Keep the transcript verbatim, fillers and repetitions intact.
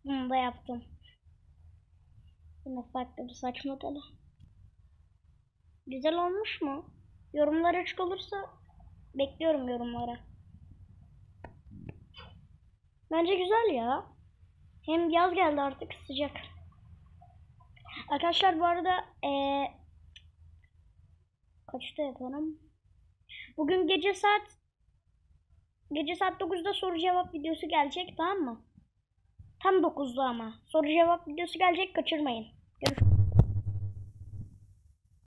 Bunu da yaptım. Yine farklı bir saç modeli. Güzel olmuş mu? Yorumlar açık olursa bekliyorum yorumlara. Bence güzel ya. Hem yaz geldi artık, sıcak. Arkadaşlar bu arada ee, kaçta yapalım? Bugün gece saat gece saat dokuzda soru cevap videosu gelecek, tamam mı? Tam dokuzda ama. Soru cevap videosu gelecek, kaçırmayın. Görüşürüz.